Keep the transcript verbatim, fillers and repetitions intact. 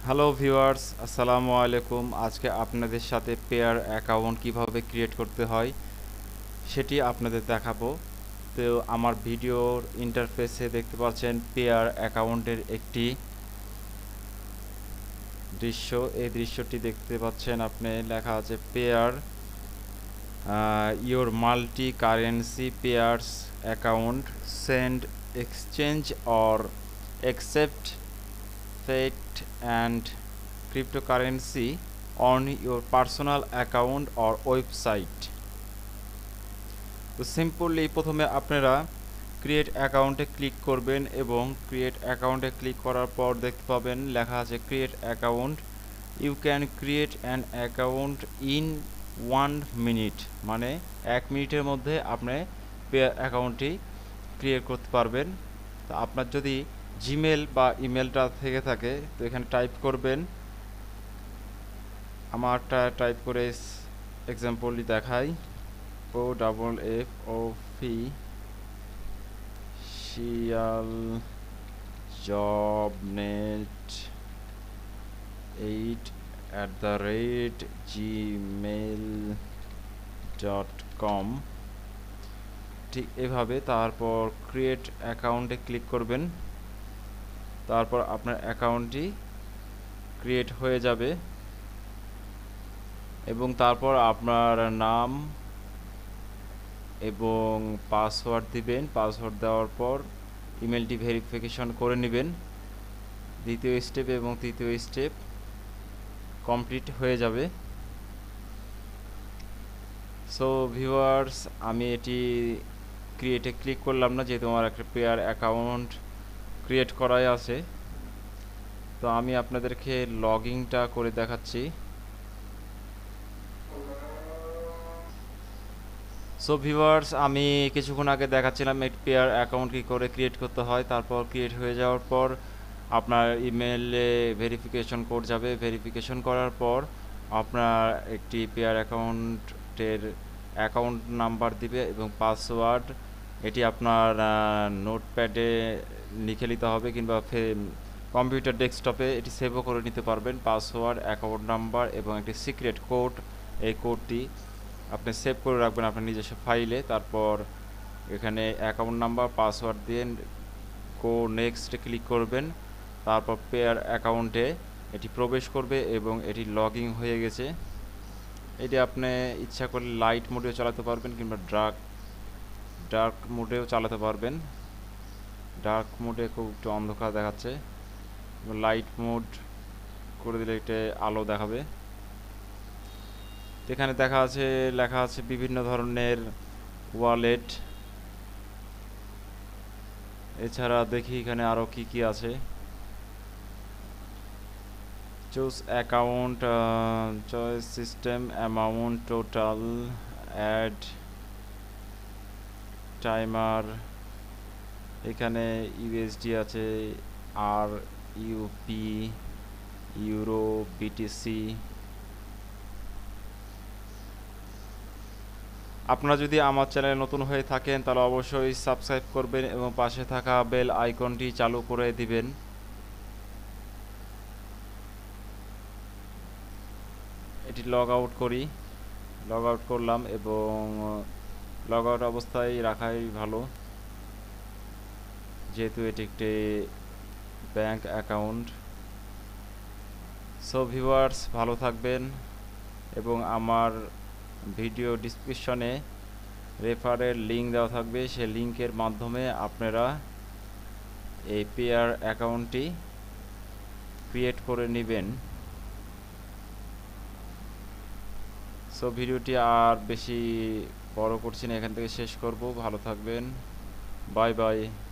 Hello viewers, আসসালামু আলাইকুম। আজকে আপনাদের সাথে পেয়ার অ্যাকাউন্ট কিভাবে ক্রিয়েট করতে হয় সেটি আপনাদের দেখাবো। তো আমার ভিডিওর ইন্টারফেসে দেখতে পাচ্ছেন পেয়ার অ্যাকাউন্টের একটি দৃশ্য। এই দৃশ্যটি দেখতে পাচ্ছেন, আপনি লেখা আছে pair your multi currency pairs account send exchange or accept fiat and cryptocurrency on your personal account or website. তো সিম্পলি প্রথমে আপনারা ক্রিয়েট অ্যাকাউন্টে ক্লিক করবেন এবং ক্রিয়েট অ্যাকাউন্টে ক্লিক করার পর দেখতে পাবেন লেখা আছে create account. You can create an account in one minute, মানে এক মিনিটের মধ্যে আপনি অ্যাকাউন্টটি ক্রিয়েট করতে পারবেন। তো আপনার যদি জিমেল বা ইমেলটা থেকে থাকে তো এখানে টাইপ করবেন। আমারটা টাইপ করে এক্সাম্পলটি দেখাই। ও ডাবল এফ ও ফি শিয়াল job net eight at the rate Gmail dot com, ঠিক এভাবে। তারপর ক্রিয়েট অ্যাকাউন্টে ক্লিক করবেন। তারপর আপনার অ্যাকাউন্টটি ক্রিয়েট হয়ে যাবে এবং তারপর আপনার নাম এবং পাসওয়ার্ড দিবেন। পাসওয়ার্ড দেওয়ার পর ইমেলটি ভেরিফিকেশন করে নেবেন। দ্বিতীয় স্টেপ এবং তৃতীয় স্টেপ কমপ্লিট হয়ে যাবে। সো ভিউয়ার্স, আমি এটি ক্রিয়েটে ক্লিক করলাম না, যেহেতু আমার একটা পেয়ার অ্যাকাউন্ট ক্রিয়েট করাই আছে। তো আমি আপনাদেরকে লগইনটা করে দেখাচ্ছি। সো ভিউয়ার্স, আমি কিছুক্ষণ আগে দেখাচ্ছিলাম একটি পেয়ার অ্যাকাউন্ট কী করে ক্রিয়েট করতে হয়। তারপর ক্রিয়েট হয়ে যাওয়ার পর আপনার ইমেলে ভেরিফিকেশন কোড যাবে। ভেরিফিকেশন করার পর আপনার একটি পেয়ার অ্যাকাউন্টের অ্যাকাউন্ট নাম্বার দিবে এবং পাসওয়ার্ড। এটি আপনার নোটপ্যাডে লিখে নিতে হবে কিংবা কম্পিউটার ডেস্কটপে এটি সেভও করে নিতে পারবেন। পাসওয়ার্ড, অ্যাকাউন্ট নাম্বার এবং একটি সিক্রেট কোড, এই কোডটি আপনি সেভ করে রাখবেন আপনার নিজস্ব ফাইলে। তারপর এখানে অ্যাকাউন্ট নাম্বার, পাসওয়ার্ড দিয়ে গো নেক্সটে ক্লিক করবেন। তারপর পেয়ার অ্যাকাউন্টে এটি প্রবেশ করবে এবং এটি লগইন হয়ে গেছে। এটি আপনি ইচ্ছা করলে লাইট মোডেও চালাতে পারবেন কিংবা ডার্ক ডার্ক মোডেও চালাতে পারবেন। ডার্ক মোডে খুব একটু অন্ধকার দেখাচ্ছে, লাইট মোড করে দিলে এটা আলো দেখাবে। এখানে দেখা আছে লেখা আছে বিভিন্ন ধরনের ওয়ালেট। এছাড়া দেখি এখানে আরও কি কি আছে। Choose account, choice system, amount, total, add, timer. এখানে ইউএসডি আছে, আর ইউপি, ইউরো, বিটিসি। আপনারা যদি আমার চ্যানেলে নতুন হয়ে থাকেন তাহলে অবশ্যই সাবস্ক্রাইব করবেন এবং পাশে থাকা বেল আইকনটি চালু করে দিবেন। এটি লগ আউট করি। লগ আউট করলাম এবং লগ আউট অবস্থায় রাখাই ভালো, যেহেতু এটি একটি ব্যাংক অ্যাকাউন্ট। সো ভিউয়ার্স, ভালো থাকবেন এবং আমার ভিডিও ডিসক্রিপশনে রেফারের লিঙ্ক দেওয়া থাকবে। সেই লিঙ্কের মাধ্যমে আপনারা এই পেয়ার অ্যাকাউন্টটি ক্রিয়েট করে নেবেন। সো ভিডিওটি আর বেশি বড় করছি না, এখান থেকে শেষ করব। ভালো থাকবেন, বাই বাই।